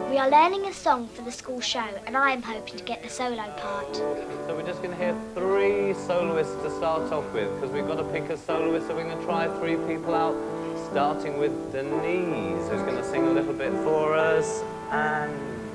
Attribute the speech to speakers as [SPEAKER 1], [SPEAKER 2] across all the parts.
[SPEAKER 1] We are learning a song for the school show, and I am hoping to get the solo part.
[SPEAKER 2] So we're just going to hear 3 soloists to start off with, because we've got to pick a soloist, so we're going to try 3 people out, starting with Denise, who's going to sing a little bit for us, and...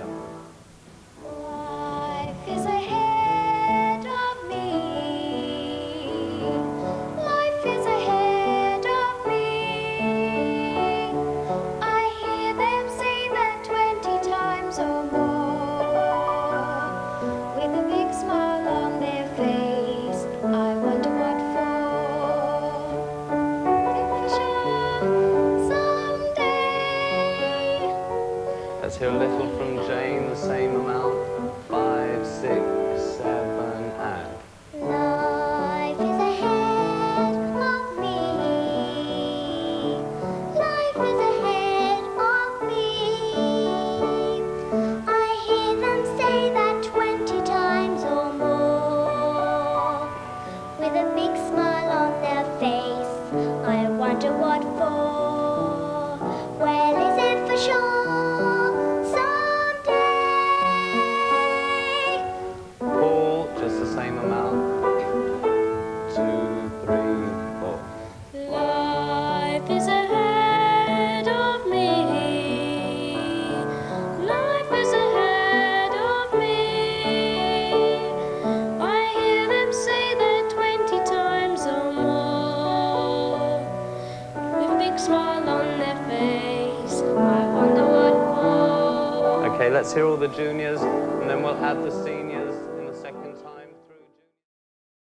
[SPEAKER 3] Life is ahead of me. Life is ahead of me. I hear them say that 20 times or more. With a big smile on their face, I wonder what for. Someday.
[SPEAKER 2] Let's hear a little from Jane, the same amount. 5, 6, 7, and...
[SPEAKER 3] Life is ahead of me. Life is ahead of me. I hear them say that 20 times or more. With a big smile on their face, I wonder what for. Well, is it for sure?
[SPEAKER 2] Paul, just the same amount. 2, 3, 4.
[SPEAKER 3] Life is ahead of me. Life is ahead of me. I hear them say that 20 times or more. With a big smile on their face, I wonder what for.
[SPEAKER 2] Okay, let's hear all the juniors, and then we'll add the seniors.